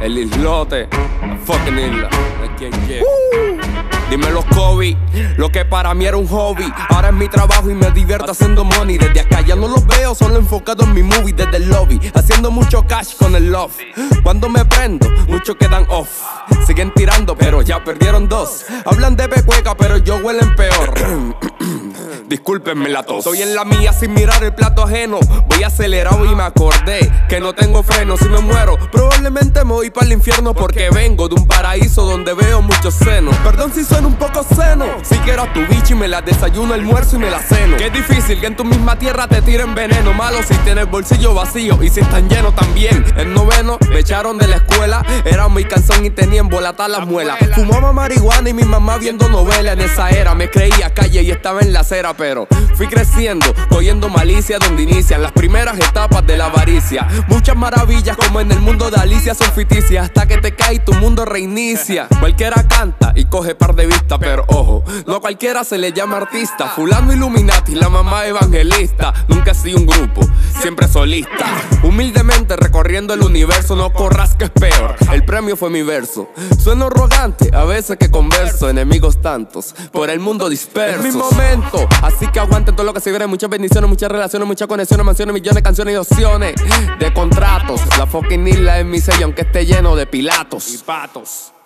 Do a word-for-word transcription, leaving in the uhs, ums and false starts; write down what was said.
el islote, la fucking isla. ¿Quién llega? Uh. Dime los Kobe, lo que para mí era un hobby, ahora es mi trabajo y me divierto haciendo money. Desde acá ya no los veo, solo enfocado en mi movie. Desde el lobby, haciendo mucho cash con el love. Cuando me prendo, muchos quedan off. Siguen tirando, pero ya perdieron dos. Hablan de pecueca, pero yo huelen peor. Discúlpenme la tos. Estoy en la mía sin mirar el plato ajeno. Voy acelerado y me acordé que no tengo freno. Si me muero, probablemente me voy para el infierno, porque vengo de un paraíso donde veo muchos senos. Perdón si suena un poco seno. Si quiero a tu bicho y me la desayuno, almuerzo y me la ceno. Que es difícil que en tu misma tierra te tiren veneno. Malo si tienes bolsillo vacío y si están llenos también. En noveno me echaron de la escuela. Era muy cansón y tenía embolatar las muelas. Fumaba marihuana y mi mamá viendo novelas. En esa era me creía calle y estaba en la acera, pero fui creciendo, cogiendo malicia donde inician las primeras etapas de la avaricia. Muchas maravillas como en el mundo de Alicia son ficticias, hasta que te cae y tu mundo reinicia. Cualquiera canta y coge par de vistas, pero ojo, no a cualquiera se le llama artista. Fulano Illuminati, la mamá evangelista. Nunca he sido un grupo, siempre solista. Humildemente recorriendo el universo, no corras que es peor, el premio fue mi verso. Sueno arrogante, a veces que converso. Enemigos tantos, por el mundo dispersos. Es mi momento, así que aguanten todo lo que se viene. Muchas bendiciones, muchas relaciones, muchas conexiones, mansiones, millones, canciones y opciones de contratos. La fucking isla es mi sello, aunque esté lleno de pilatos y patos.